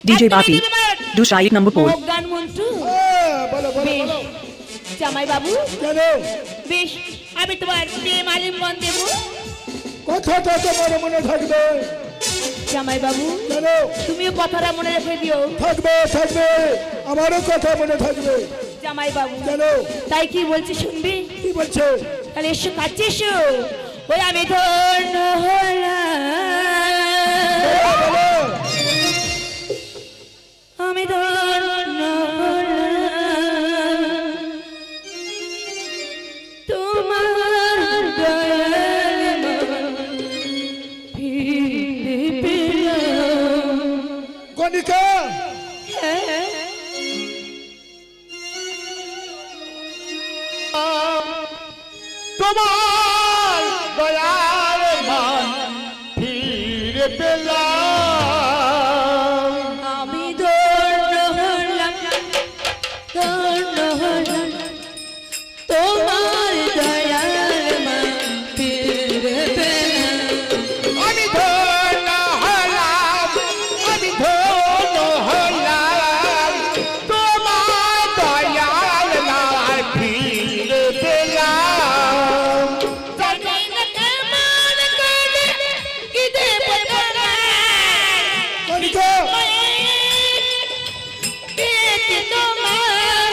DJ Bati, do Shaik number 4. গান মন্টু বলো বলো বলো জামাই বাবু কেন বেশ আমি তোমার প্রেম আলিঙ্গন দেব কথাটা তোমার মনে থাকবে জামাই বাবু কেন তুমিও কথাটা মনে রেখে দিও থাকবে থাকবে আমারও কথা মনে থাকবে জামাই বাবু কেন তাই কি বলছি শুনবি কি বলছে তাহলে এসো কাছে এসো ওই আমি ধন্য হলাম আমি ধন্য তোমার দয়াল ফিরে পেলাম কণিকা তোমার দয়ার মান ফিরে পেলাম আমি ধন্য হলাম তোমার দয়াল মান ফিরে পেলাম আমি ধন্য হলাম তোমার দয়াল মান ফিরে পেলাম জানি না কেমন করে কি দেব কণিকা পেতে তোমার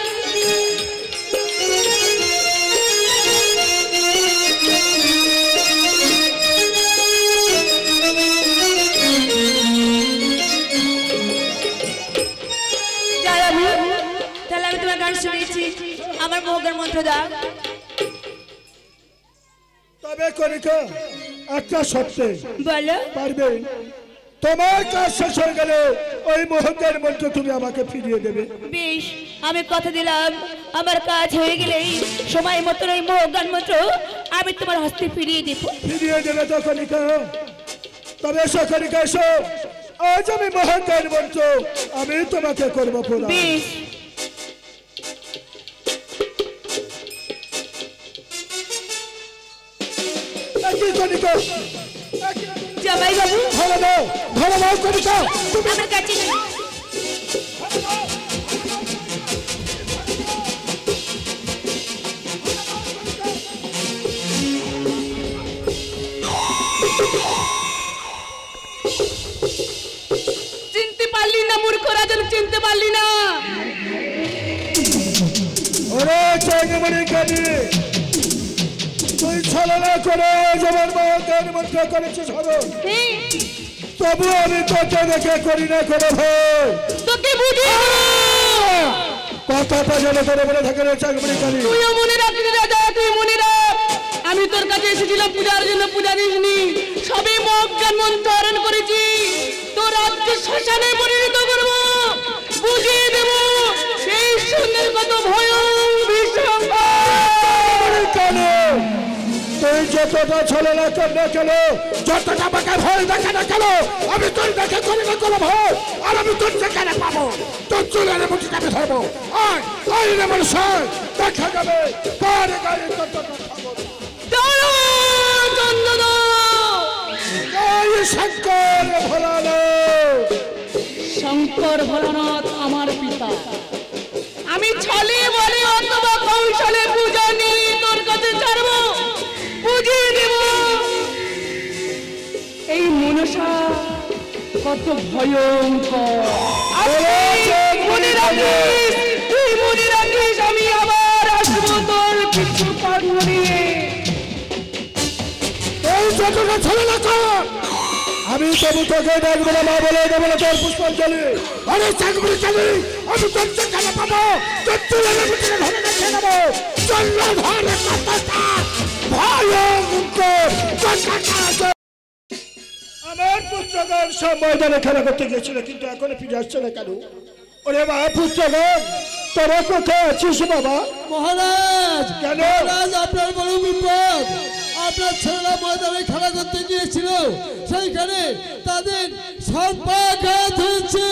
তাহলে আমি তোমার গান শুনেছি আমার মোহগান মন্ত্র দাও তবে কণিকা একটা সত্যি বলো পারবে তোমার কাজ শেষ হয়ে গেলে ওই মোহনের মন্ত্র তুমি আমাকে ফিরিয়ে দেবে বেশ আমি কথা দিলাম আমার কাজ হয়ে গেলেই সময় মতো ওই মোহগান মন্ত্র আমি তোমার হস্তে ফিরিয়ে দেব ফিরিয়ে দেবে তো কণিকা তবে এসো কণিকা এসো আজ আমি মোহনের মন্ত্র আমি তোমাকে করবো প্রদান বেশ একই কণিকা জামাই বাবু ধরে দাও কণিকা তুমি আমার কাছে এসো। চিনতে পারলি না মূর্খ রাজন চিনতে পারলি না ওরে চাইনিমণি কানি তুই ছলনা করে যেমন মোহনের মন্ত্র করেছিস হরণ তবু আমি কত দেখে করি না করে ভাই তোকে বুঝিয়ে কথাটা যেন করে মনে থাকে রে চাইনিমণি কানি তুইও মনে রাখলি রাজা তুই মনে রাখ আমি তোর কাছে এসেছিলাম পূজার জন্য পূজা দিসনি সবই মজ্ঞান মন্ত্র হরণ করেছি তোর রাজ্য শ্মশানে পরিণত করব বুঝিয়ে দেব সেই সঙ্গের কত ভয় ভীষণ কানি তুই যতটা ছলনা কর না কেন যতটা আমাকে ভয় দেখে না কেন আমি তোর দেখে করি না কোনো ভয় আর আমি তোর যেখানে পাবো তোর চুলের মুঠি কাপে ধরবো আর ওই নেমন সয় দেখা যাবে কারে গাড়ি তোর শঙ্কর ভোলানাথ শঙ্কর ভোলানাথ আমার পিতা আমি ছলে বলে অথবা কৌশলে পূজা নিয়ে তোর কাছে ছাড়বো বুঝিয়ে দেব এই মনসা কত ভয়ঙ্কর মনে রাখিস তুই মনে রাখিস আমি আবার আসবো তোর কিছু কর্ম নিয়ে এই যতটা ছলনা কর আমি তবু তোকে ডাকবো না মা বলে দেবো না তোর পুষ্পাঞ্জলি আরে চাকরি চাকরি আমি তোর যেখানে পাবো তোর চুলের মুঠি ধরে রেখে দেবো চল্ল ধরে কথাটা ভয়ঙ্কর কথাটা আমার পুত্রগণ সব ময়দানে খেলা করতে গিয়েছিল কিন্তু এখনো ফিরে আসছে না কেন ওরে বা পুত্রগণ তোরা কোথায় আছিস বাবা মহারাজ কেন? মহারাজ আপনার বড় বিপদ আপনার ছেলেরা ময়দানে খেলা করতে গিয়েছিল সেইখানে তাদের সর্পাঘাত হয়েছে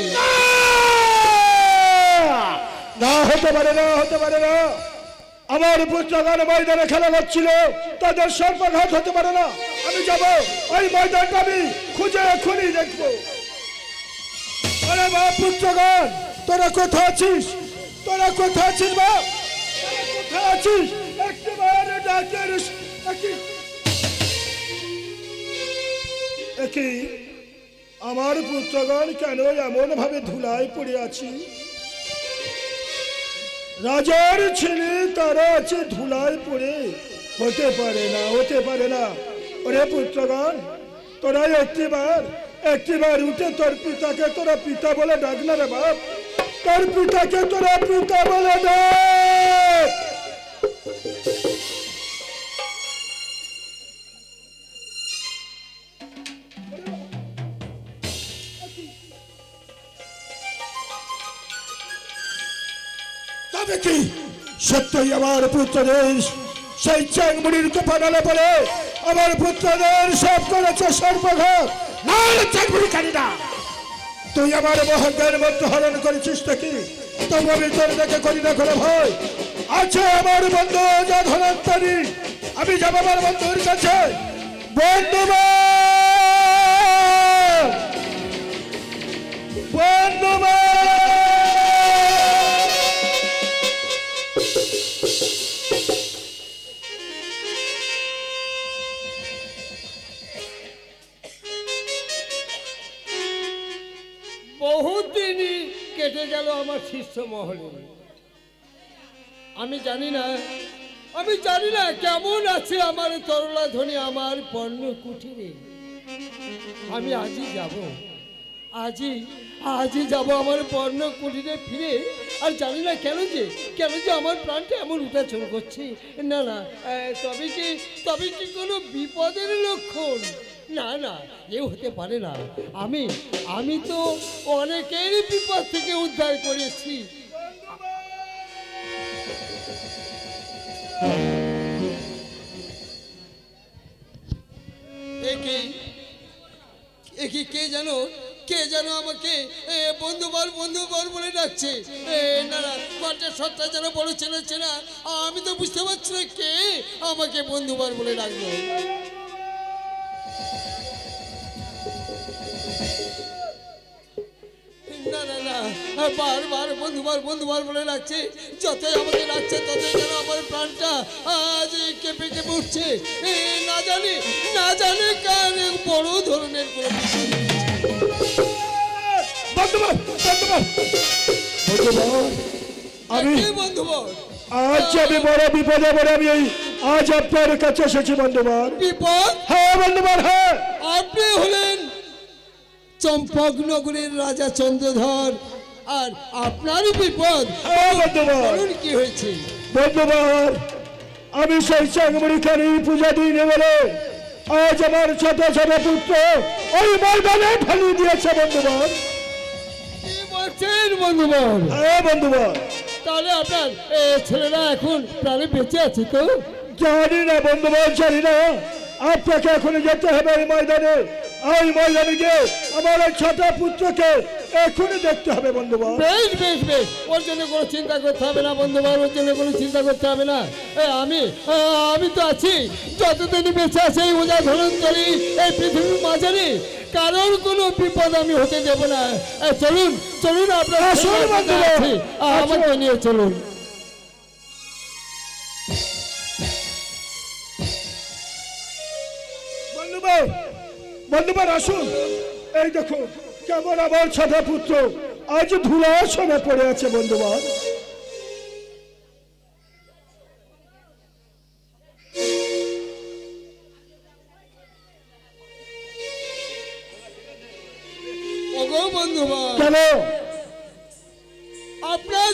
না হতে পারে না হতে পারে না আমার পুত্রগণ ময়দানে খেলা করছিল তাদের সর্বাঘাত হতে পারে না আমি যাব ওই ময়দানটা আমি খুঁজে খুনি দেখবো বাপ পুত্রগণ, তোরা কোথায় আছিস? তোরা কোথায় আছিস বাপ? কোথায় আছিস? একটিবার ডাকের একই আমার পুত্রগণ কেন এমন ভাবে ধুলায় পড়ে আছি? রাজার ছেলে তারা আছে ধুলায় পড়ে? হতে পারে না, হতে পারে না। ওরে পুত্রগণ, তোরা একটিবার উঠে তোর পিতাকে তোরা পিতা বলে ডাক না রে বাপ। তোর পিতাকে তোরা পিতা বলে ডাক। তবে কি সত্যই আমার পুত্রদের সেই চ্যাংমুড়ির কপালে পড়ে আমার পুত্রদের সব করেছে সর্বঘাত? না চ্যাংমুড়ি কারিনা, তুই আমার মহজ্ঞের মধ্যে হরণ করেছিস নাকি? তবু আমি তোর দেখে করি না কোনো ভয়। আছে আমার বন্ধু যা ধনন্তরী, আমি যাব আমার বন্ধুর কাছে। বন্ধুবান, বন্ধুবান, বহুদিনই কেটে গেল আমার শিষ্য মহলে। আমি জানি না কেমন আছে আমার তরলা ধ্বনি আমার পর্ণ কুঠিরে। আমি আজই যাব আমার পর্ণ কুঠিরে ফিরে। আর জানি না কেন যে আমার প্রাণটা এমন উঠাচল করছে। না না, তবে কি কোনো বিপদের লক্ষণ? না না, এ হতে পারে না। আমি তো অনেকের বিপদ থেকে উদ্ধার করেছি। কে যেন আমাকে বন্ধুবার বলে ডাকছে। না না, কণ্ঠের সত্তা যেন বড় চেনা। আমি তো বুঝতে পারছি না কে আমাকে বন্ধুবার বলে ডাকলো। না না না, বারবার বন্ধুবার বলে ডাকছে। যতই আমাকে ডাকছে ততই যেন আমার প্রাণটা আজ কেঁপে উঠছে। না জানি কার বড় ধরনের কোনো আজ আমি বড় বিপদে পড়ে আমি আজ আপনার কাছে এসেছি বন্ধুবার। বিপদ? হ্যাঁ বন্ধুবার, হ্যাঁ। আপনি হলেন চম্পকনগরের রাজা চন্দ্রধর, আর আপনারই বিপদ। হ্যাঁ বন্ধুবার। কি হয়েছে বন্ধুবার? আমি সেই চ্যাংমুড়িখানি পূজা দিই বলে আজ আমার ছোট ছোট পুত্র ওই ময়দানে ঢালিয়ে দিয়েছে বন্ধুবার। কি বলছেন বন্ধুবার? হ্যাঁ বন্ধুবার। তাহলে আপনার ছেলেরা এখন প্রাণে বেঁচে আছে তো? জানি না বন্ধুবার, জানি না। আপনাকে এখন যেতে হবে এই ময়দানে। ওই ময়দানে গিয়ে আমার ওই ছোট পুত্রকে এখনই দেখতে হবে বন্ধুবার। বেশ, ওর জন্য কোনো চিন্তা করতে হবে না বন্ধুবার, ওর জন্য কোনো চিন্তা করতে হবে না। আমি তো আছি, যতদিন বেঁচে আছে এই ওজা ধনন্তরী এই পৃথিবীর মাঝারি কারোর কোনো বিপদ আমি হতে দেব না। চলুন আপনারা আমাকে নিয়ে চলুন। বন্ধুবার আসুন, এই দেখো কেমন আমার ছোট পুত্র আজ ধুলাসনে পড়ে আছে বন্ধুবার। ওগো বন্ধুবার, কেন আপনার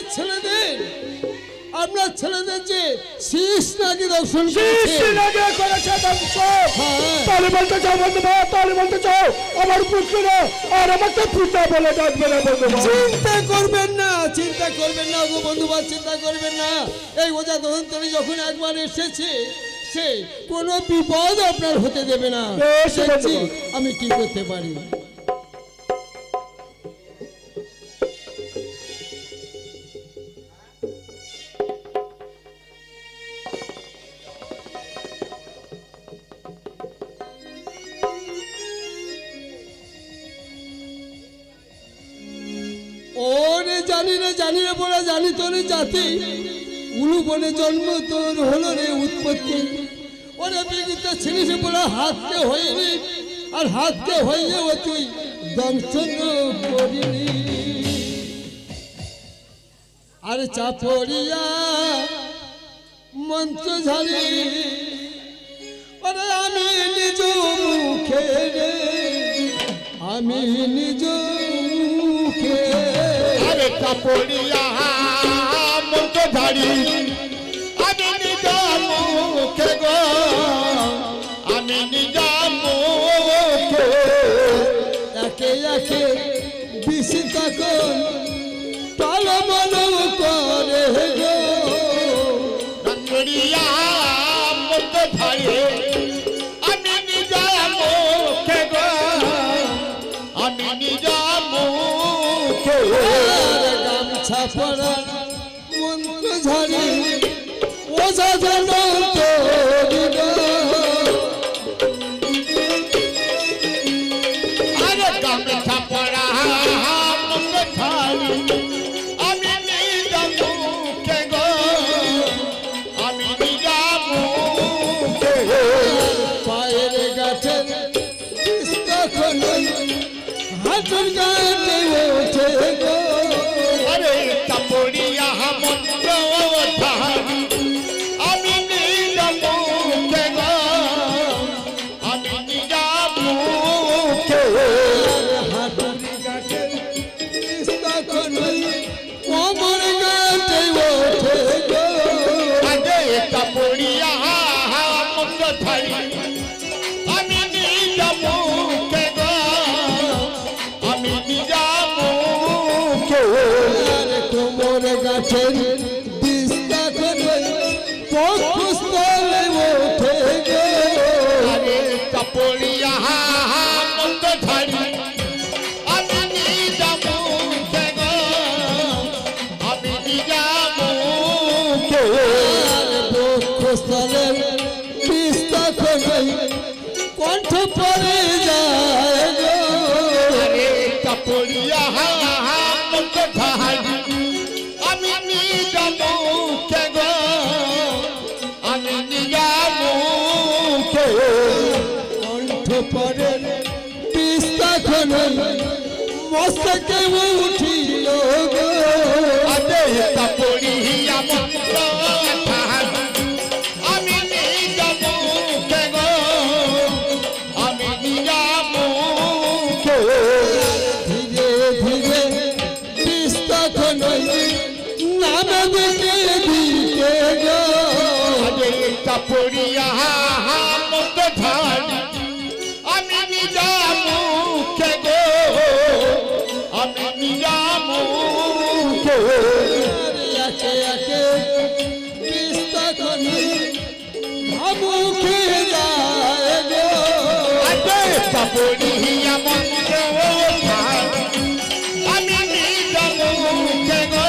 ছেলেদের যে শীষ নাকি দর্শন করেছে তাহলে বলতে চাও বন্ধুবার, তাহলে বলতে চাও আমার পুত্ররা আর আমাকে পিতা বলে ডাকবে না বন্ধুবার? চিন্তা করবেন না গো বন্ধুবার, চিন্তা করবেন না। এই ওজা ধনন্তরী যখন একবার এসেছে সে কোনো বিপদ আপনার হতে দেবে না। আমি কি করতে পারি। ওরে জানি রে বলে জানি তোর জাতি উলু বনে জন্ম তোর হলো রে উৎপত্তি ওরে বিগিতে ছিলিস বলে হাতকে হয়নি আর হাতকে হইয়েও তুই দংশন করিনি আর চাপড়িয়া মন্ত্র ঝালি ওরে আমি নিজ মুখে রে আমি নিজ মুখে আরে কাপড়িয়া মন্ত্র ঝাড়ি আমি নিজ মুখে গো আমি নিজ মুখে একে একে বিশি তখন টলমল করে গো কাপড়িয়া মন্ত্র ঝাড়ি আমি নিজ মুখে গো আমি নিজ মুখে গামছা পরা মন্ত্র ঝাড়ি ওঝা যেন তোরিল আরে গামছা পরা মন্ত্র ঝাড়ি আমি নিজ মুখে গো আমি নিজ মুখে পায়ের গাছের তখন হাতের গাছে ওঠে গো আরে কাপড়িয়া মন্ত্র ঝাড়ি আমি নিজ মুখে গো আমি নিজ মুখে হাতের গাছের তখন কোমর গাছে ওঠে গো আগে কাপড়িয়া মন্ত্র ঝাড়ি আমি নিজ মুখে গো আমি নিজ মুখে কোমর গাছের দিস্তা করে পক্ষস্থলে ওঠে গো আরে কাপড়িয়া মন্ত্র ঝাড়ি আমি নিজ মুখে গো আমি নিজ মুখে পক্ষস্থলে দিস্তা করে কণ্ঠ পরে যায় গো আরে কাপড়িয়া মন্ত্র ঝাড়ি আমি নিজ মুখে গো আমি নিজ মুখে কণ্ঠ পরে দিস্তা করে মস্তকে উঠিল গো আরে কাপড়িয়া মন্ত্র ঝাড়ি আমি নিজ মুখে গো আমি নিজ মুখে ধীরে ধীরে দিস্তা করে নামে দিকে দিকে গো আরে কাপড়িয়া মন্ত্র ঝাড়ি আমি নিজ মুখে গো আমি নিজ মুখে একে একে দিস্তা করে মুখে যায় গো আরে কাপড়িয়া মন্ত্র ঝাড়ি আমি নিজ মুখে গো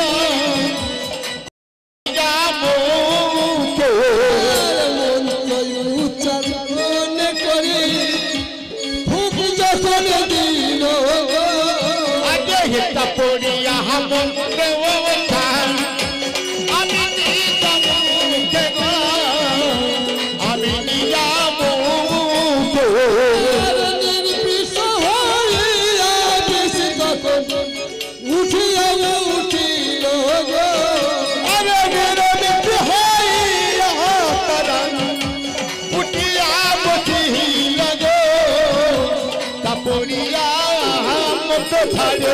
নিজ মুখে মন্ত্র উচ্চারণ করে ভুক যখন দিল গো আগে কাপড়িয়া মন্ত্র ঝাড়ি আমি নিজ মুখে গো আমি নিজ মুখে নির্বিষ হইয়া বেশি তখন উঠিয়া উঠিল গো আরে নিরবিত হইয়া পরাণ উঠিয়া বসিল গো কাপড়িয়া মন্ত্র ঝাড়ি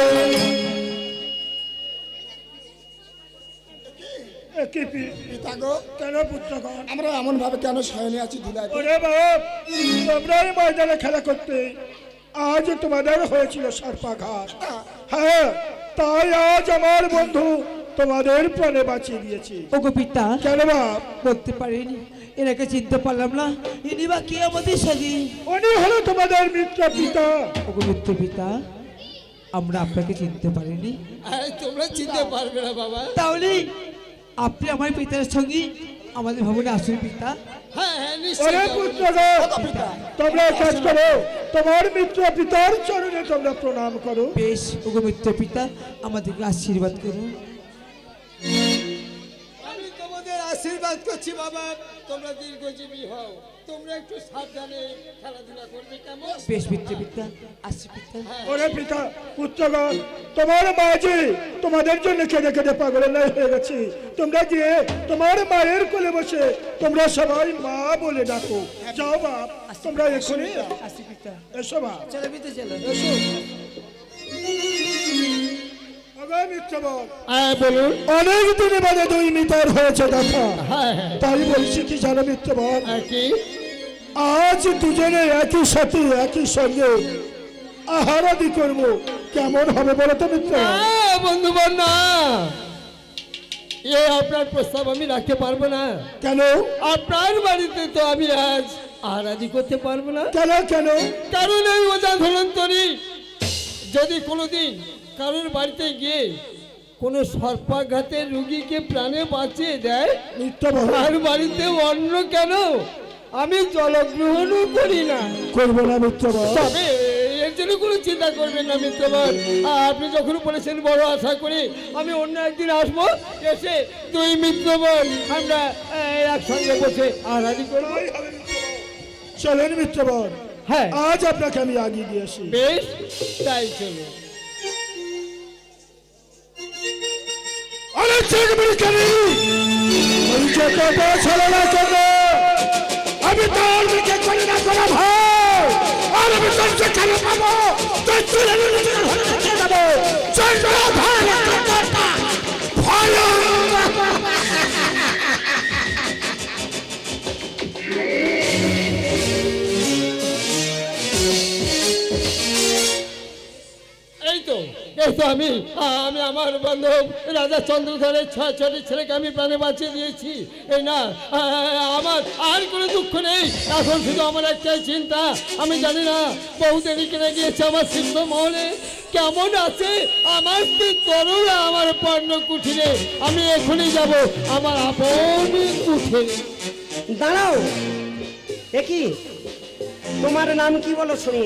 কি পিতা গো কেন পুত্রগণ আমরা এমন ভাবে কেন শয়নে আছি ধুলায় ওরে বাপ তোমরাই ময়দানে খেলা করতে আজ তোমাদের হয়েছিল সর্পাঘাত হ্যাঁ তাই আজ আমার বন্ধু তোমাদের প্রাণে বাঁচিয়ে দিয়েছে ওগো পিতা কেন বাপ বলতে পারিনি এনাকে চিনতে পারলাম না ইনি বা কে আমাদের সাথে উনি হলো তোমাদের মিত্র পিতা ওগো মিত্র পিতা আমরা আপনাকে চিনতে পারিনি আরে তোমরা চিনতে পারবে না বাবা তাহলে আপনি আমার পিতার সঙ্গে আমাদের ভবনে আসুন পিতা হ্যাঁ হ্যাঁ ওরে নিশ্চয়ই যাবো। পুত্রগণ, তোমরা এক কাজ করো, তোমার মিত্র পিতার চরণে তোমরা প্রণাম করো। বেশ ওগো মিত্র পিতা, আমাদেরকে আশীর্বাদ করুন। আমি তোমাদের আশীর্বাদ করছি বাবা, তোমরা দীর্ঘজীবী হও, তোমরা একটু সাবধানে খেলাধুলা করবে কেমন? বেশ মিত্র পিতা, আসি পিতা। ওরে পিতা পুত্রগণ, তোমার মা যে তোমাদের জন্য কেঁদে কেঁদে পাগলের ন্যায় হয়ে গেছে, তোমরা গিয়ে তোমার মায়ের কোলে বসে তোমরা সবাই মা বলে ডাকো। যাও বাপ, তোমরা এক্ষুনি আসি পিতা। এসো বাপ, চলো পিতা চলো। এসো। ওগো মিত্রবর, হ্যাঁ বলুন। অনেক দিন বাদে দুই মিতার হয়েছে দেখা, হ্যাঁ হ্যাঁ তাই বলছি কি জানো মিত্রবর, কি? আজ দুজনে একই সাথে একই সঙ্গে আহারাদি করবো, কেমন হবে বলো তো মিত্র? বন্ধুবান না, এ আপনার প্রস্তাব আমি রাখতে পারবো না। কেন আপনার বাড়িতে তো আমি আজ আহারাদি করতে পারবো না। কেন কেন? কারণ এই ওজা ধনন্তরী যদি কোনোদিন কারোর বাড়িতে গিয়ে কোনো সর্পাঘাতের রুগীকে প্রাণে বাঁচিয়ে দেয়, মিত্রবর তার বাড়িতে অন্য কেন আমি জলগ্রহণও করি না। করবো না মিত্রবর। তবে এর জন্য কোনো চিন্তা করবেন না মিত্রবর, আপনি যখন বলেছেন বড় আশা করি আমি অন্য একদিন আসবো, এসে দুই মিত্রবর আমরা একসঙ্গে বসে আহারাদি করবো। চলেন মিত্রবর, হ্যাঁ আজ আপনাকে আমি আগিয়ে দিয়ে আসি। বেশ, তাই চলো। অনেক ছেলে না কেন আমি তোর দিকে করি না কোনো ভাই, আর আমি তোর যেখানে পাবো তোর চলে যাবো। এই তো আমি আমার বান্ধব রাজা চন্দ্রধরের 6টি ছেলেকে আমি প্রাণে বাঁচিয়ে দিয়েছি। এই না, আমার আর কোনো দুঃখ নেই, এখন শুধু আমার একটাই চিন্তা, আমি জানি না বহু দেরি কেনে গিয়েছে আমার সিদ্ধ মহলে কেমন আছে আমার স্ত্রী তরুণা আমার পর্ণ কুঠিরে, আমি এখনই যাব আমার আপন কুঠিরে। দাঁড়াও, একই তোমার নাম কি বলো শুনি?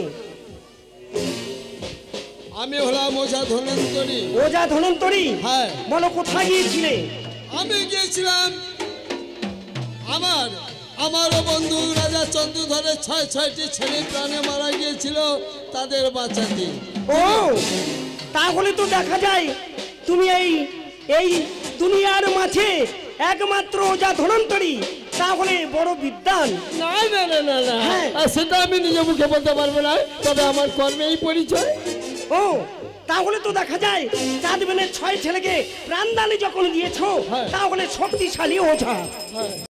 আমি হলাম ওঝা ধনন্তরী। ওঝা ধনন্তরী? হ্যাঁ। বলো কোথায় গিয়েছিলে? আমি গিয়েছিলাম আমারও বন্ধু রাজা চন্দ্রধরের 6টি ছেলে প্রাণে মারা গিয়েছিল, তাদের বাঁচাতে। ও, তাহলে তো দেখা যায় তুমি এই দুনিয়ার মাঝে একমাত্র ওঝা ধনন্তরী, তাহলে বড় বিদ্বান। না না না না না, হ্যাঁ। সেটা আমি নিজে মুখে বলতে পারবো না, তবে আমার কর্মেই পরিচয়। ও, তাহলে তো দেখা যায় চাঁদবেনের 6 ছেলেকে প্রাণদানে যখন দিয়েছো, হ্যাঁ। তাহলে শক্তিশালী ওঝা।